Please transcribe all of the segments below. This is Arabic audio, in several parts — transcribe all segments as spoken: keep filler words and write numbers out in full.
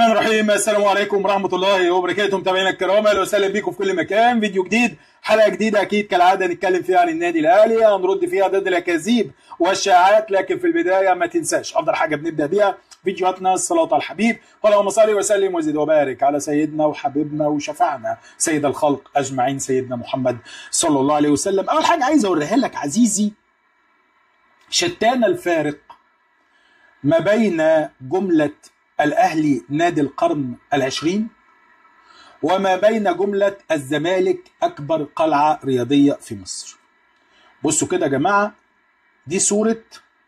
الرحمن الرحيم. السلام عليكم ورحمة الله وبركاته. متابعينا الكرام، اهلا وسهلا بيكم في كل مكان. فيديو جديد، حلقة جديدة اكيد كالعادة نتكلم فيها عن النادي الاهلي، هنرد فيها ضد الاكاذيب والشائعات. لكن في البداية ما تنساش افضل حاجة بنبدأ بيها فيديوهاتنا الصلاة على الحبيب، اللهم صل وسلم وزد وبارك على سيدنا وحبيبنا وشفعنا سيد الخلق اجمعين سيدنا محمد صلى الله عليه وسلم. اول حاجة عايز اوريها لك عزيزي، شتان الفارق ما بين جملة الأهلي نادي القرن العشرين وما بين جملة الزمالك أكبر قلعة رياضية في مصر. بصوا كده يا جماعة، دي صورة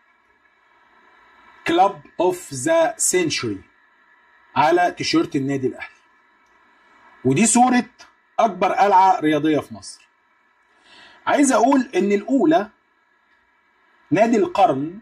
كلاب اوف ذا سنشري على تيشيرت النادي الأهلي، ودي صورة أكبر قلعة رياضية في مصر. عايز أقول إن الأولى نادي القرن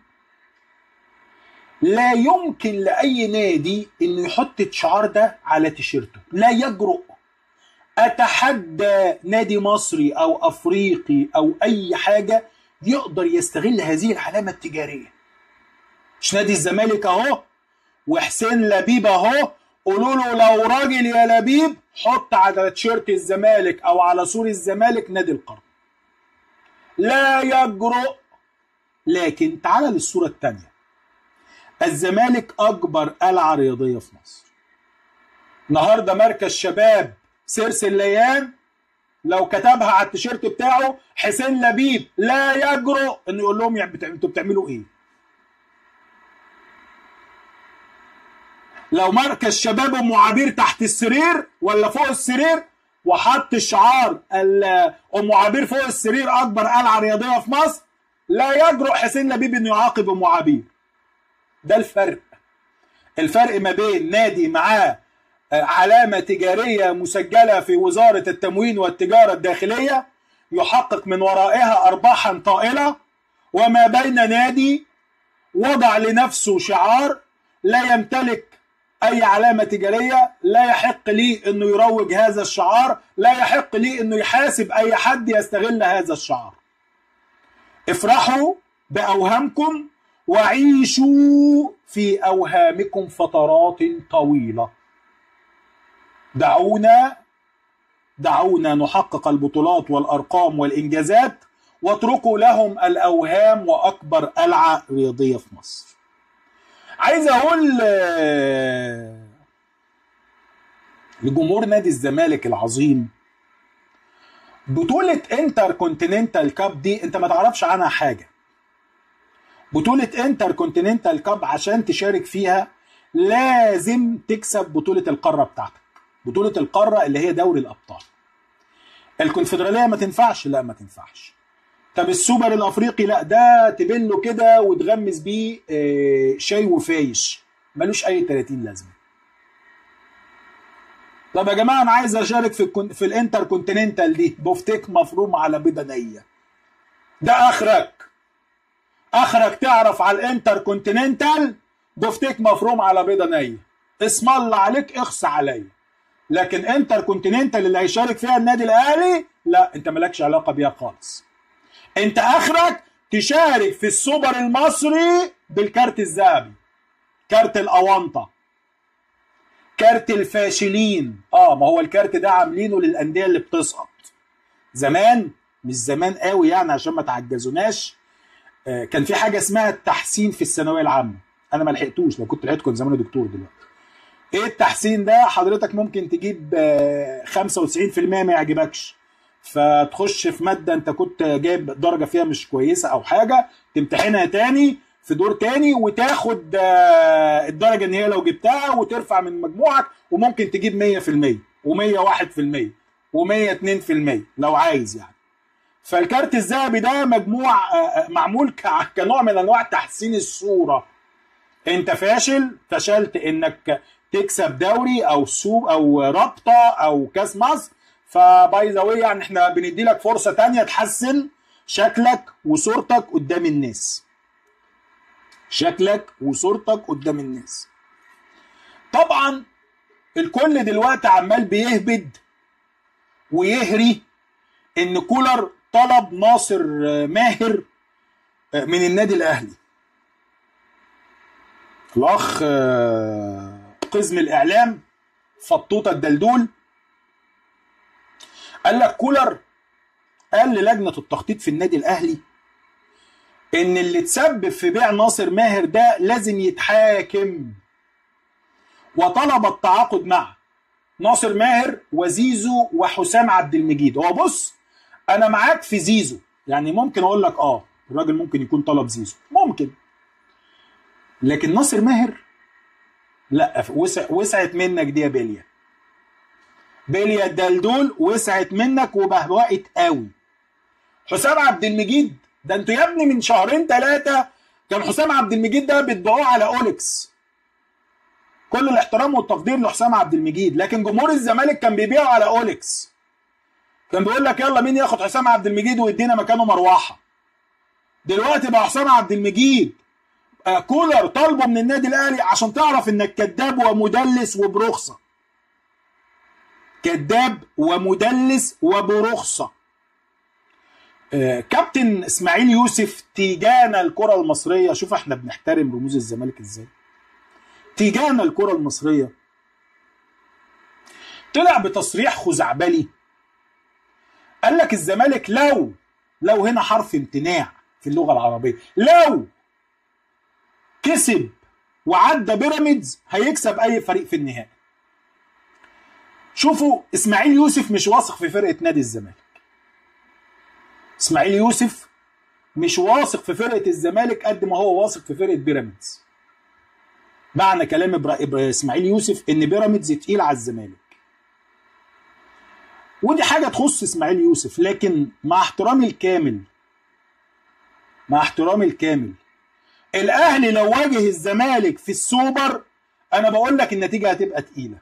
لا يمكن لأي نادي إنه يحط الشعار ده على تيشيرته، لا يجرؤ. أتحدى نادي مصري أو أفريقي أو أي حاجة يقدر يستغل هذه العلامة التجارية. مش نادي الزمالك أهو وحسين لبيب أهو، قولوا له لو راجل يا لبيب حط على تيشيرت الزمالك أو على صورة الزمالك نادي القرن، لا يجرؤ. لكن تعال للصورة الثانية، الزمالك أكبر قلعة رياضية في مصر. النهارده مركز شباب سيرس الليان لو كتبها على التيشيرت بتاعه حسين لبيب لا يجرؤ انه يقول لهم انتوا بتعملوا ايه. لو مركز شباب ام عبير تحت السرير ولا فوق السرير وحط الشعار ام عبير فوق السرير اكبر قلعة رياضية في مصر، لا يجرؤ حسين لبيب انه يعاقب ام عبير. ده الفرق. الفرق ما بين نادي معاه علامة تجارية مسجلة في وزارة التموين والتجارة الداخلية يحقق من ورائها أرباحا طائلة، وما بين نادي وضع لنفسه شعار لا يمتلك أي علامة تجارية، لا يحق لي أنه يروج هذا الشعار، لا يحق لي أنه يحاسب أي حد يستغل هذا الشعار. افرحوا بأوهامكم وعيشوا في أوهامكم فترات طويلة. دعونا دعونا نحقق البطولات والأرقام والإنجازات، واتركوا لهم الأوهام وأكبر قلعة رياضية في مصر. عايز أقول لجمهور نادي الزمالك العظيم، بطولة انتر كونتيننتال كاب دي انت ما تعرفش عنها حاجة. بطولة انتر كونتيننتال كاب عشان تشارك فيها لازم تكسب بطولة القارة بتاعتك، بطولة القارة اللي هي دوري الأبطال. الكونفدرالية ما تنفعش، لا ما تنفعش. طب السوبر الأفريقي لا، ده تبله كده وتغمس بيه شاي وفايش، ملوش أي تلاتين لازمة. طب يا جماعة أنا عايز أشارك في الكون... في الانتر كونتيننتال دي، بفتيك مفروم على بيضة نية. ده آخرك اخرك تعرف على الانتر كونتيننتال بفتيك مفروم على بيضه نيه، اسم الله عليك اخص عليا. لكن انتر كونتيننتال اللي هيشارك فيها النادي الاهلي لا، انت مالكش علاقه بيها خالص. انت اخرك تشارك في السوبر المصري بالكارت الذهبي، كارت الاونطه، كارت الفاشلين. اه ما هو الكارت ده عاملينه للانديه اللي بتسقط. زمان، مش زمان قوي يعني عشان ما تعجزوناش، كان في حاجه اسمها التحسين في الثانويه العامه. انا ما لحقتوش، لو كنت لحقت كنت زماني دكتور دلوقتي. ايه التحسين ده؟ حضرتك ممكن تجيب خمسة وتسعين في المية ما يعجبكش، فتخش في ماده انت كنت جايب درجه فيها مش كويسه او حاجه، تمتحنها تاني في دور تاني وتاخد الدرجه ان هي لو جبتها وترفع من مجموعك، وممكن تجيب مية في المية ومية وواحد في المية ومية واتنين في المية لو عايز يعني. فالكارت الذهبي ده مجموع معمول كنوع من انواع تحسين الصوره. انت فاشل، فشلت انك تكسب دوري او سوب او رابطه او كاس مصر، فباي ذا واي يعني احنا بندي لك فرصه ثانيه تحسن شكلك وصورتك قدام الناس. شكلك وصورتك قدام الناس. طبعا الكل دلوقتي عمال بيهبد ويهري ان كولر طلب ناصر ماهر من النادي الاهلي. الاخ قزم الاعلام فطوطه الدلدول، قال لك كولر قال للجنه التخطيط في النادي الاهلي ان اللي تسبب في بيع ناصر ماهر ده لازم يتحاكم، وطلب التعاقد مع ناصر ماهر وزيزو وحسام عبد المجيد. هو بص انا معاك في زيزو، يعني ممكن اقول لك اه الراجل ممكن يكون طلب زيزو ممكن، لكن ناصر ماهر لا، وسع وسعت منك دي يا بيليا، بيليا الدلدول وسعت منك وبهوقت قوي. حسام عبد المجيد ده انتوا يا ابني من شهرين ثلاثه كان حسام عبد المجيد ده بتبيعوه على اوليكس، كل الاحترام والتقدير لحسام عبد المجيد، لكن جمهور الزمالك كان بيبيعه على اوليكس، كان بيقول لك يلا مين ياخد حسام عبد المجيد ويدينا مكانه مروحه. دلوقتي بقى حسام عبد المجيد آه كولر طالبه من النادي الاهلي عشان تعرف انك كذاب ومدلس وبرخصه، كذاب ومدلس وبرخصه. آه كابتن اسماعيل يوسف تيجانا الكره المصريه، شوف احنا بنحترم رموز الزمالك ازاي، تيجانا الكره المصريه طلع بتصريح خزعبلي، قال لك الزمالك لو لو هنا حرف امتناع في اللغه العربيه، لو كسب وعدى بيراميدز هيكسب اي فريق في النهائي. شوفوا اسماعيل يوسف مش واثق في فرقه نادي الزمالك، اسماعيل يوسف مش واثق في فرقه الزمالك قد ما هو واثق في فرقه بيراميدز. معنى كلام إبرا... إبرا... اسماعيل يوسف ان بيراميدز تقيل على الزمالك، ودي حاجه تخص اسماعيل يوسف، لكن مع احترامي الكامل مع احترامي الكامل الاهلي لو واجه الزمالك في السوبر انا بقول لك النتيجه هتبقى تقيله،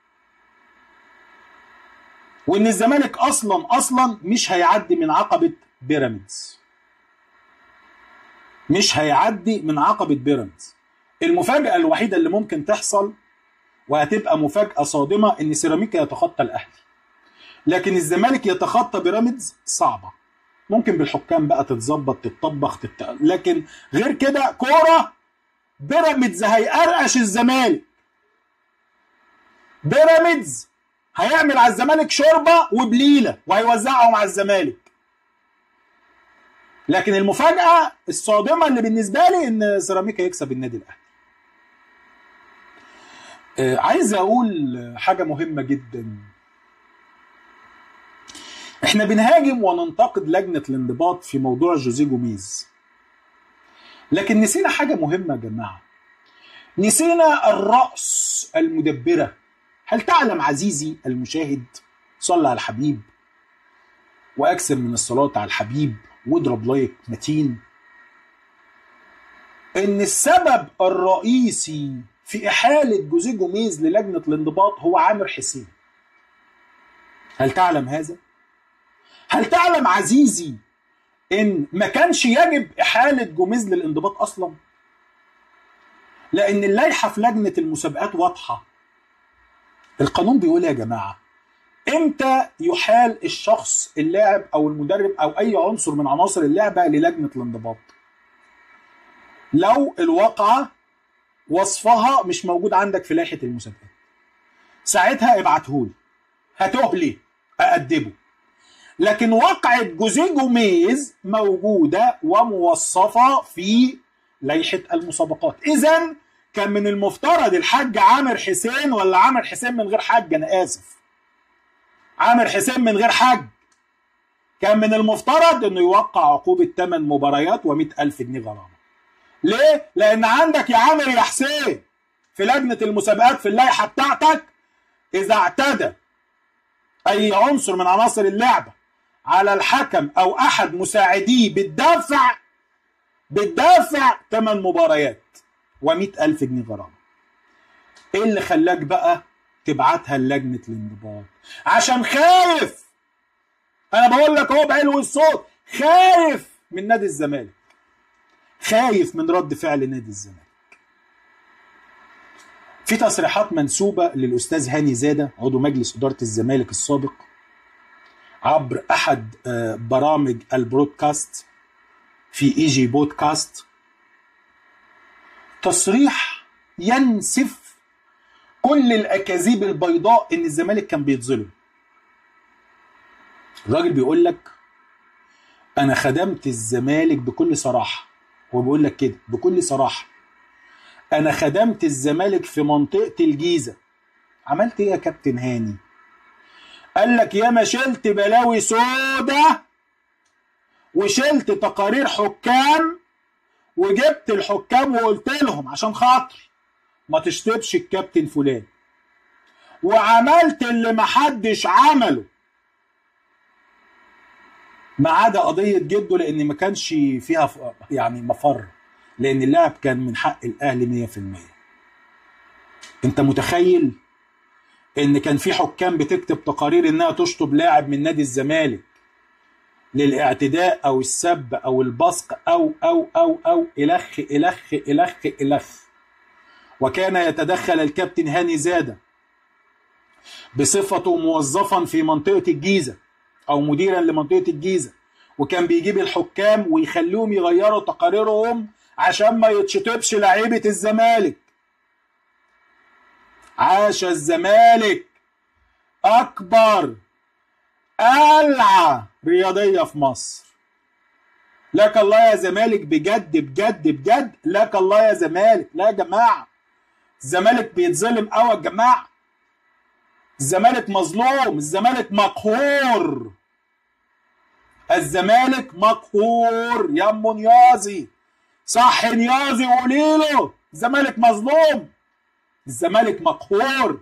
وان الزمالك اصلا اصلا مش هيعدي من عقبه بيراميدز، مش هيعدي من عقبه بيراميدز. المفاجاه الوحيده اللي ممكن تحصل وهتبقى مفاجاه صادمه ان سيراميكا يتخطى الاهلي، لكن الزمالك يتخطى بيراميدز صعبه، ممكن بالحكام بقى تتظبط تتطبخ تت... لكن غير كده كوره بيراميدز هيقرقش الزمالك، بيراميدز هيعمل على الزمالك شوربه وبليله وهيوزعهم على الزمالك. لكن المفاجاه الصادمه اللي بالنسبه لي ان سيراميكا يكسب النادي الاهلي. آه عايز اقول حاجه مهمه جدا، احنا بنهاجم وننتقد لجنه الانضباط في موضوع جوزيه جوميز، لكن نسينا حاجه مهمه يا جماعه، نسينا الراس المدبره. هل تعلم عزيزي المشاهد، صلى على الحبيب واكثر من الصلاه على الحبيب واضرب لايك متين، ان السبب الرئيسي في احاله جوزيه جوميز للجنه الانضباط هو عامر حسين؟ هل تعلم هذا؟ هل تعلم عزيزي ان ما كانش يجب احاله جوميز للانضباط اصلا؟ لان اللائحه في لجنه المسابقات واضحه، القانون بيقول يا جماعه امتى يحال الشخص اللاعب او المدرب او اي عنصر من عناصر اللعبه للجنه الانضباط؟ لو الواقعه وصفها مش موجود عندك في لائحه المسابقات، ساعتها ابعتهولي هتهلي اادبه. لكن واقعه جوزيه جوميز موجوده وموصفه في لائحه المسابقات، اذا كان من المفترض الحاج عامر حسين، ولا عامر حسين من غير حاج، انا اسف، عامر حسين من غير حاج، كان من المفترض انه يوقع عقوبه ثمان مباريات ومئة ألف جنيه غرامه. ليه؟ لان عندك يا عامر يا حسين في لجنه المسابقات في اللائحه بتاعتك اذا اعتدى اي عنصر من عناصر اللعبه على الحكم او احد مساعديه بتدافع بتدافع ثمان مباريات ومئة ألف جنيه غرامه. ايه اللي خلاك بقى تبعتها للجنه الانضباط؟ عشان خايف، انا بقول لك اهو بعلو الصوت، خايف من نادي الزمالك، خايف من رد فعل نادي الزمالك. في تصريحات منسوبه للاستاذ هاني زاده عضو مجلس اداره الزمالك السابق عبر احد برامج البرودكاست في اي جي بودكاست، تصريح ينسف كل الاكاذيب البيضاء ان الزمالك كان بيتظلم. الراجل بيقول لك انا خدمت الزمالك بكل صراحه، هو بيقول لك كده بكل صراحه، انا خدمت الزمالك في منطقه الجيزه. عملت ايه يا كابتن هاني؟ قال لك ياما شلت بلاوي سودا وشلت تقارير حكام وجبت الحكام وقلت لهم عشان خاطري ما تشتبش الكابتن فلان، وعملت اللي محدش عمله ما عدا قضيه جده لان ما كانش فيها يعني مفر، لان اللاعب كان من حق الاهلي مية في المية. انت متخيل ان كان في حكام بتكتب تقارير انها تشطب لاعب من نادي الزمالك للاعتداء او السب او البصق او او او او الخ الخ الخ الخ وكان يتدخل الكابتن هاني زاده بصفته موظفا في منطقه الجيزه او مديرا لمنطقه الجيزه، وكان بيجيب الحكام ويخليهم يغيروا تقاريرهم عشان ما يتشطبش لعيبه الزمالك. عاش الزمالك، اكبر قلعه رياضيه في مصر. لك الله يا زمالك، بجد بجد بجد لك الله يا زمالك. لا يا جماعه، الزمالك بيتظلم قوي يا جماعه، الزمالك مظلوم، الزمالك مقهور، الزمالك مقهور. يا ام نيازي صح، نيازي وقولي له الزمالك مظلوم، الزمالك مقهور.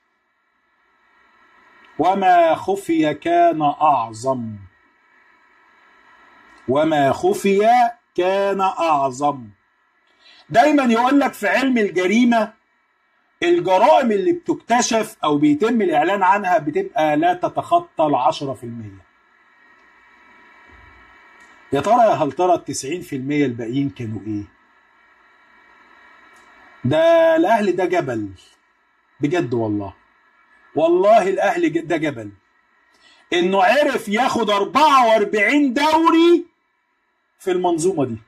وما خفي كان أعظم، وما خفي كان أعظم. دايما يقول لك في علم الجريمة الجرائم اللي بتكتشف أو بيتم الإعلان عنها بتبقى لا تتخطى العشرة في المية. يا ترى يا هل ترى التسعين في المية الباقيين كانوا إيه؟ ده الأهلي ده جبل بجد والله، والله الأهلي ده جبل. إنه عرف ياخد أربعة وأربعين دوري في المنظومة دي،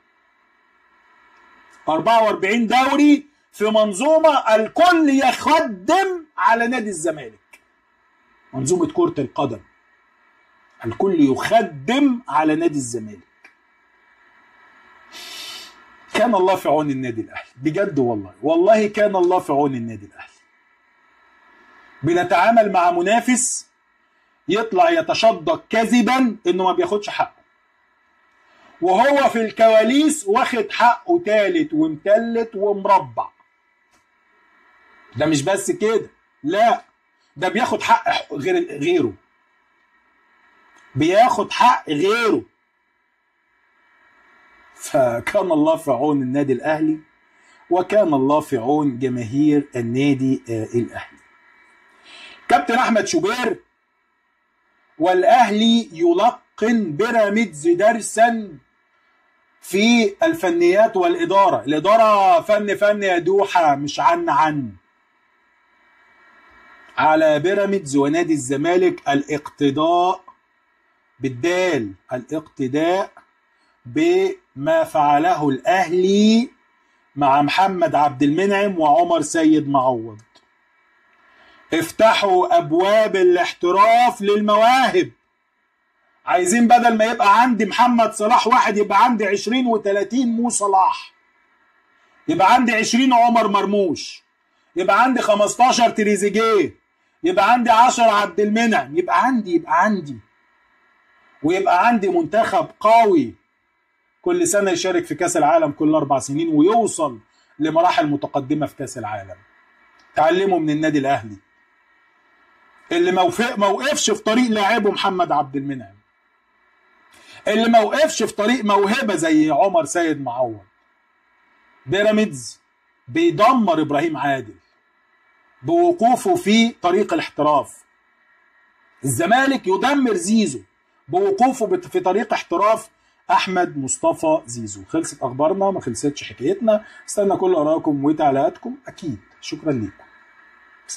أربعة وأربعين دوري في منظومة الكل يخدم على نادي الزمالك، منظومة كرة القدم الكل يخدم على نادي الزمالك. كان الله في عون النادي الأهلي بجد والله، والله كان الله في عون النادي الأهلي. بنتعامل مع منافس يطلع يتشدق كذبا انه ما بياخدش حقه، وهو في الكواليس واخد حقه تالت ومتلت ومربع. ده مش بس كده، لا ده بياخد حق غير غيره، بياخد حق غيره. فكان الله في عون النادي الأهلي، وكان الله في عون جماهير النادي الأهلي. كابتن أحمد شوبير والأهلي يلقن بيراميدز درسا في الفنيات والإدارة. الإدارة فن فن يا دوحة، مش عن عن. على بيراميدز ونادي الزمالك الاقتداء بالدال، الاقتداء بما فعله الأهلي مع محمد عبد المنعم وعمر سيد معوض. افتحوا أبواب الاحتراف للمواهب. عايزين بدل ما يبقى عندي محمد صلاح واحد يبقى عندي عشرين وتلاتين مو صلاح، يبقى عندي عشرين عمر مرموش، يبقى عندي خمستاشر تريزيجيه، يبقى عندي عشرة عبد المنعم، يبقى عندي يبقى عندي ويبقى عندي منتخب قوي كل سنة يشارك في كأس العالم كل أربع سنين ويوصل لمراحل متقدمة في كأس العالم. تعلموا من النادي الأهلي اللي ما وقفش في طريق لاعبه محمد عبد المنعم، اللي ما وقفش في طريق موهبة زي عمر سيد معوض. بيراميدز بيدمر إبراهيم عادل بوقوفه في طريق الاحتراف. الزمالك يدمر زيزو بوقوفه في طريق احتراف احمد مصطفى زيزو. خلصت اخبارنا، ما خلصتش حكايتنا. استنى كل ارائكم وتعليقاتكم اكيد. شكرا لكم.